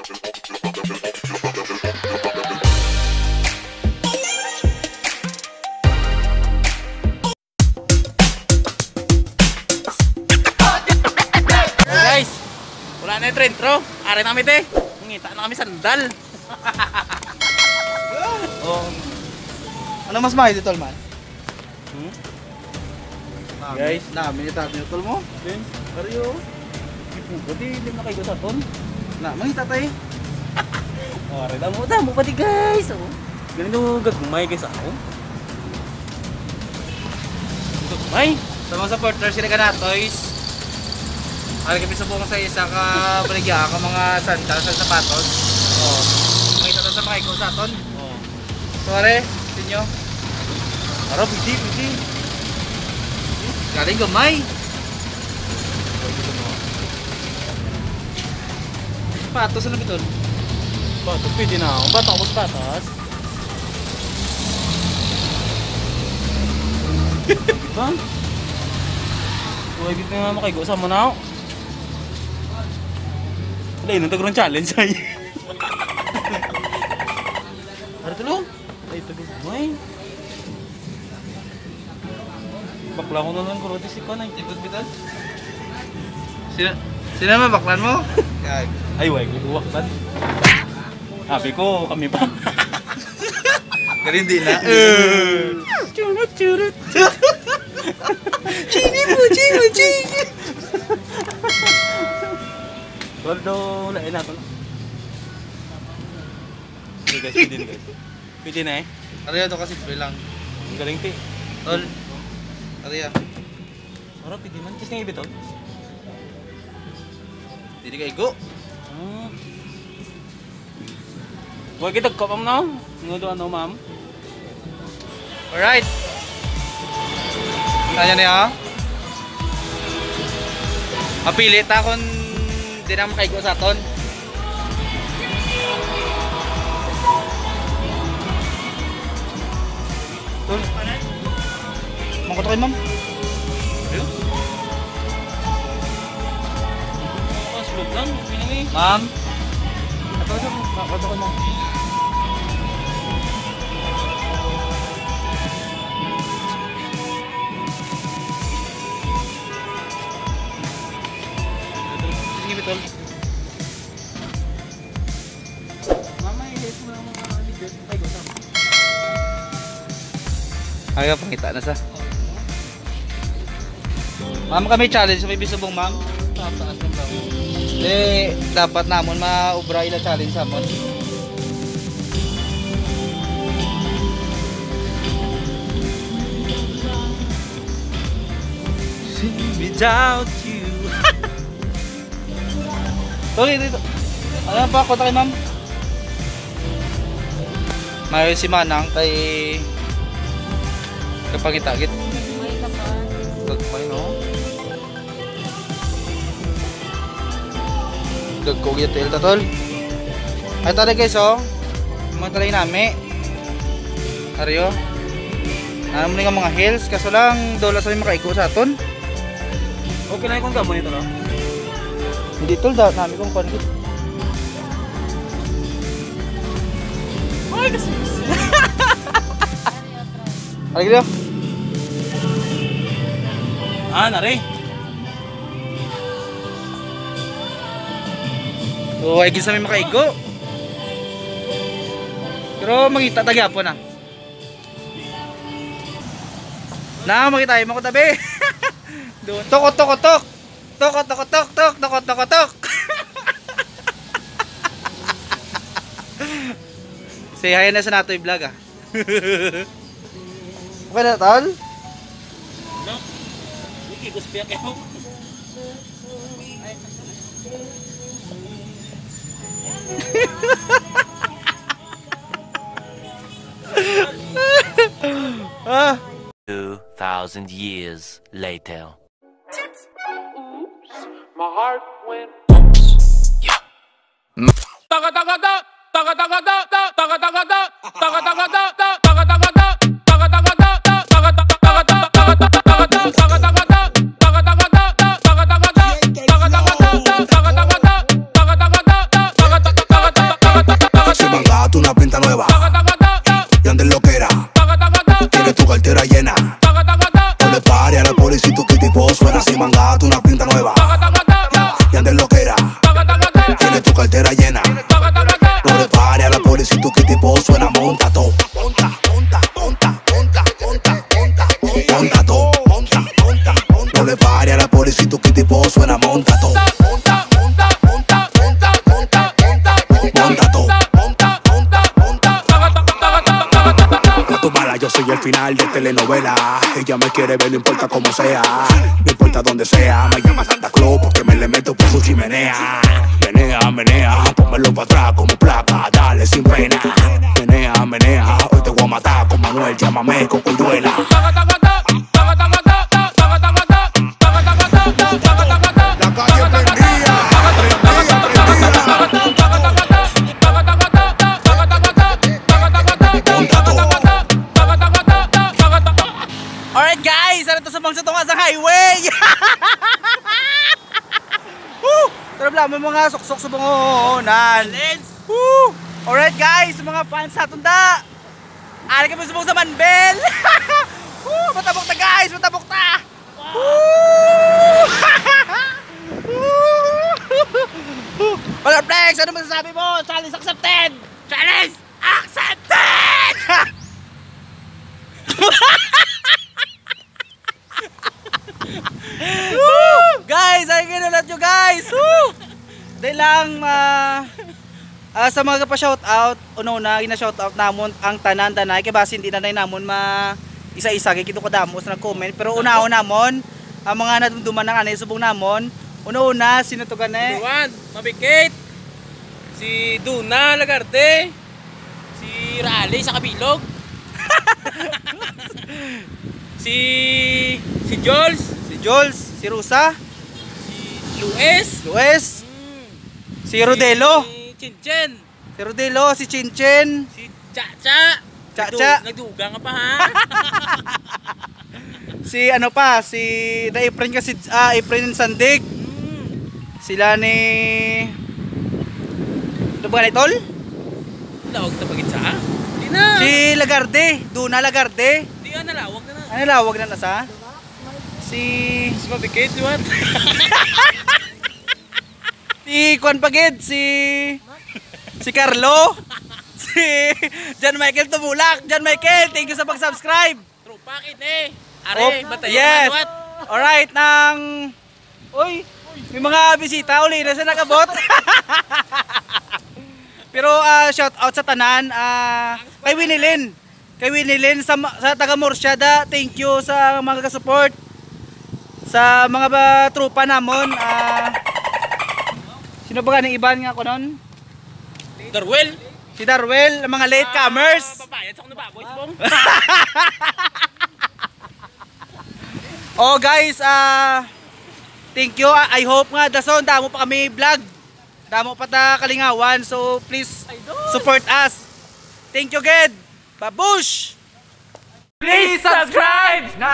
Guys, wala na yung trentro. Ari namin te. Ngita na kami sandal. Oh. Ano mas mahal dito, man? Guys, namin itatin yung tol mo. din. Ariyo. Ipugot eh, lim na kayo sa ton. Na, mangita tayo. Ari damo pati guys. Oh. Ganito gagmay guys ako. Gagmay. Sa mga supporters, sila ka na, toys. Ari kami subong sa isa ka baligya ako mga sandal sa sapatos. Oh. Mangita to sa mga ikaw sa aton. Oh. Sorry, sinyo. Ara piti. Galing gamay. Patos ano bitol? Patas pwede na ako. Bato ako sa patas. Diba? Huwag dito nga makaigo sa mo na ako. Wala yun, nagtagurang challenge ay. Ano tulo? Ay, tagurang. Bakla ko na lang kurote si Kon ay. Ikot bitol? Sino naman baklan mo? Ay, wag uwak ba? Sabi ko, kami pa. Galing din na. Churut. Chini. Gordo, lain natin. Okay guys, pwede na guys. Pwede na eh. Ariya to kasi bilang. Ang galing ti. Tol. Ariya. Ora, pwede man. Kiss nga ibito. Hindi ka igo. Huwag kita kapam na. Nudo ano ma'am. Alright. Kaya niya. Mapilit akong di na makaigo sa aton. Tol. Mangkot kayo, ma'am. Ayun. Slot lang. Pinangi. Ma'am. Ato ko mo. Sige bitol. Mama, i-help mo lang mga video. Ay, go sama. Ayaw, pangita na sa. Ma'am, kami challenge. May bisubong, ma'am. Taas lang daw. Dapat namon maubra ila challenge samon. Without you. Sorry, dito. Ano pa, konta kay ma'am? Mayo si Manang kay kapangitagit. May ka pa. Gagmay, no? Gagkog yung tail tatol. Ay tali guys, oh. Mga talay nami. Ariyo. Ano mo nga mga hills. Kaso lang, dola sa makaigo sa aton. Okay na yung kung gamon ito, no? Hindi tol, dapat namin kung konggit. Ay, kasi. Alagi daw. Nari. So, ay gisa may makaigo. Pero magita tagyapo na. Na, magita tayo makutabi. Tok. Say hi na sa nato yung vlog, ah. Okay na, tol? No? Hindi, guspiyak kayo. Ah. 2,000 years later. My heart went. cartera llena. No le pare a la policía, tu que tipo suena, monta todo. Monta todo. No le pare a la policía, tu que tipo suena, monta todo. Monta todo. No tu mala, yo soy el final de telenovela. Ella me quiere ver, no importa cómo sea. No importa donde sea, me llama Santa Claus porque me le meto por su chimenea. Menea, pónmelo para atrás como placa, dale sin pena. Menea, hoy te voy a matar con Manuel, llámame Cocuyuela. La calle prendía. Alright guys, ano to sa bangsa tunga sa highway? Pero may mga suksok sa bangonan. Alright guys, mga fans sa tunda. Ari kami subong sa Manbel. Matabok ta guys, matabok ta. Flex, ano masasabi mo? Challenge accepted! Challenge accepted! Guys, ay ginulat nyo guys! Dahil lang sa mga pa-shoutout, una-una, gina-shoutout namon ang tanan-tanay kaya basi hindi na namon isa-isa kaya kito kadamos na nag-comment. Pero una-una namon, ang mga nadumduman ng anay subong namon, una-una, sino to gani? Juan, Mabikit, si Duna Lagarte, si Raleigh sa Kabilog, si Jules, Si Rusa, si Luis, si Rodelo, si Chinchin, si Chinchin, si Chacha. Chacha. Nagduga nga pa ha. si ano pa, si na-Efren kasi Efren Sandig. Sila ni ano ba tol? Lawag sa pagit sa? Di na. Si Lagarde, Duna Lagarde. Di na nalawag na. Ano lawag na nasa? Si Mabikit, liwat. si Juan Pagid, si Carlo, si John Michael Tumulak. John Michael, thank you sa pag-subscribe. Tropa kit eh. Are, batayan yes. liwat. Alright, uy, may mga bisita uli na sa nakabot. Pero shout out sa tanan, kay Winilin sa taga Morsyada, thank you sa mga ka-support. Sa mga tropa namon, sino ba ganing iban nga ko nun? Darwell. Si Darwell, ang mga latecomers. Papayad sa kung nababoy, bong. Oh guys, thank you. I hope nga dason damo pa kami vlog. Damo pa ta kalingawan, so please support us. Thank you, Ged. Babush! Please subscribe!